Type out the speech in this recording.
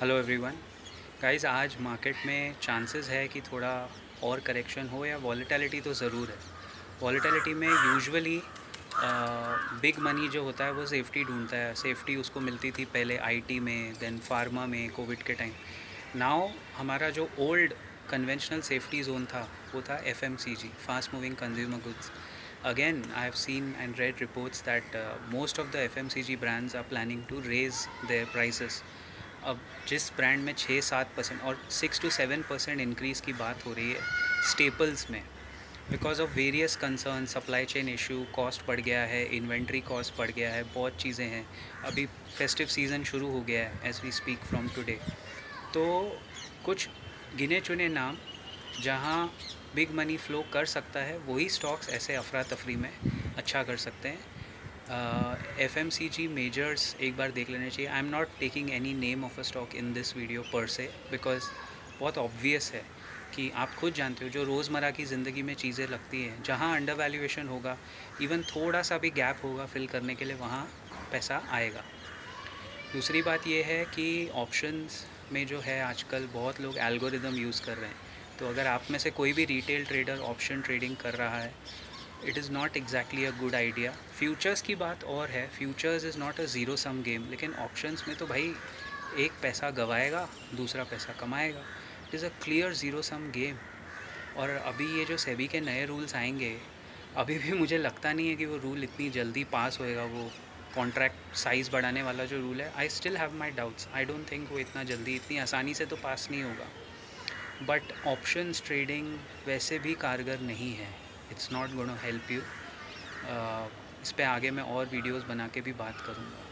Hello everyone guys, आज market में chances है कि थोड़ा और करेक्शन हो या वॉलेटिलिटी तो ज़रूर है। वॉलेटिलिटी में यूजुअली बिग मनी जो होता है वो सेफ्टी ढूंढता है। सेफ्टी उसको मिलती थी पहले आईटी में, देन फार्मा में, कोविड के टाइम। नाउ हमारा जो ओल्ड कन्वेंशनल सेफ्टी जोन था वो था FMCG, fast moving consumer goods. Again I have seen and read reports that most of the FMCG brands are planning to raise their prices. अब जिस brand में 6-7% और 6 to 7% increase की बात हो रही है स्टेपल्स में, because of various concern, supply chain issue, cost बढ़ गया है, इन्वेंट्री कॉस्ट बढ़ गया है, बहुत चीज़ें हैं। अभी फेस्टिव सीज़न शुरू हो गया है as we speak from today. तो कुछ गिने चुने नाम जहाँ बिग मनी फ़्लो कर सकता है, वही स्टॉक्स ऐसे अफरा तफरी में अच्छा कर सकते हैं। FMCG मेजर्स एक बार देख लेने चाहिए। I am not taking any name of a stock in this video per se, because बहुत ऑब्वियस है कि आप खुद जानते हो जो रोज़मर्रा की ज़िंदगी में चीज़ें लगती हैं, जहाँ अंडर वैल्यूएशन होगा, इवन थोड़ा सा भी गैप होगा फिल करने के लिए, वहाँ पैसा आएगा। दूसरी बात यह है कि ऑप्शंस में जो है आजकल बहुत लोग एल्गोरिदम यूज़ कर रहे हैं। तो अगर आप में से कोई भी रिटेल ट्रेडर ऑप्शन ट्रेडिंग कर रहा है, it is not exactly a good idea. Futures की बात और है, futures is not a zero sum game, लेकिन ऑप्शंस में तो भाई एक पैसा गवाएगा, दूसरा पैसा कमाएगा। It is a clear zero sum game. और अभी ये जो सेबी के नए रूल्स आएंगे, अभी भी मुझे लगता नहीं है कि वो रूल इतनी जल्दी पास होएगा। वो कॉन्ट्रैक्ट साइज़ बढ़ाने वाला जो रूल है, I still have my doubts. I don't think वो इतना जल्दी, इतनी आसानी से तो पास नहीं होगा। बट ऑप्शंस ट्रेडिंग वैसे भी कारगर नहीं है। It's not gonna help you. इस पे आगे मैं और वीडियोस बना के भी बात करूँगा।